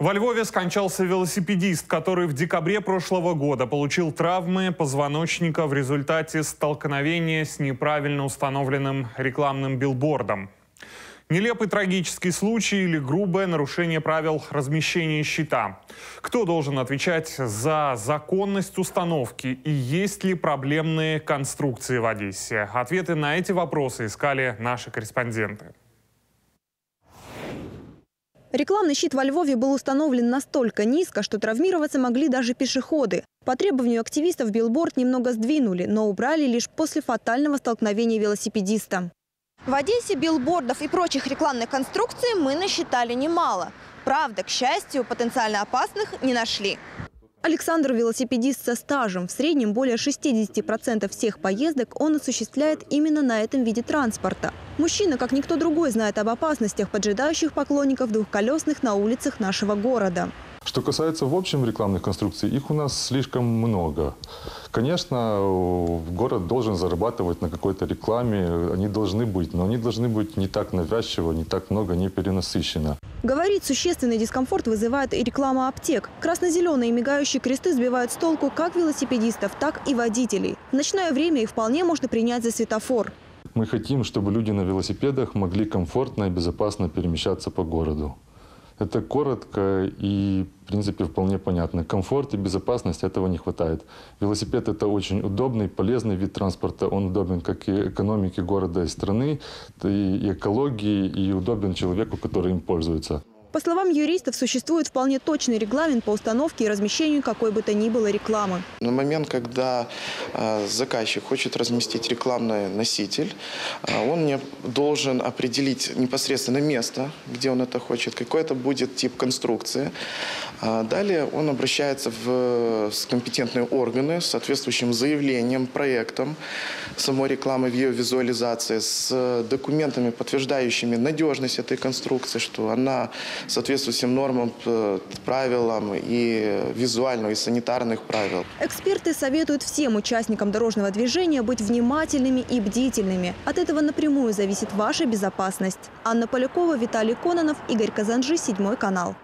Во Львове скончался велосипедист, который в декабре прошлого года получил травмы позвоночника в результате столкновения с неправильно установленным рекламным билбордом. Нелепый трагический случай или грубое нарушение правил размещения щита? Кто должен отвечать за законность установки и есть ли проблемные конструкции в Одессе? Ответы на эти вопросы искали наши корреспонденты. Рекламный щит во Львове был установлен настолько низко, что травмироваться могли даже пешеходы. По требованию активистов билборд немного сдвинули, но убрали лишь после фатального столкновения велосипедиста. В Одессе билбордов и прочих рекламных конструкций мы насчитали немало. Правда, к счастью, потенциально опасных не нашли. Александр – велосипедист со стажем. В среднем более 60% всех поездок он осуществляет именно на этом виде транспорта. Мужчина, как никто другой, знает об опасностях, поджидающих поклонников двухколесных на улицах нашего города. Что касается в общем рекламных конструкций, их у нас слишком много. Конечно, город должен зарабатывать на какой-то рекламе, они должны быть, но они должны быть не так навязчиво, не так много, не перенасыщенно. Говорит, существенный дискомфорт вызывает и реклама аптек. Красно-зеленые мигающие кресты сбивают с толку как велосипедистов, так и водителей. В ночное время их вполне можно принять за светофор. Мы хотим, чтобы люди на велосипедах могли комфортно и безопасно перемещаться по городу. Это коротко и, в принципе, вполне понятно. Комфорт и безопасность этого не хватает. Велосипед – это очень удобный, полезный вид транспорта. Он удобен как и экономике города и страны, и экологии, и удобен человеку, который им пользуется. По словам юристов, существует вполне точный регламент по установке и размещению какой бы то ни было рекламы. На момент, когда заказчик хочет разместить рекламный носитель, он не должен определить непосредственно место, где он это хочет, какой это будет тип конструкции. Далее он обращается в компетентные органы с соответствующим заявлением, проектом самой рекламы в ее визуализации, с документами, подтверждающими надежность этой конструкции, что она соответствует всем нормам, правилам и визуальных, и санитарных правил. Эксперты советуют всем участникам дорожного движения быть внимательными и бдительными. От этого напрямую зависит ваша безопасность. Анна Полякова, Виталий Кононов, Игорь Казанжи, 7 канал.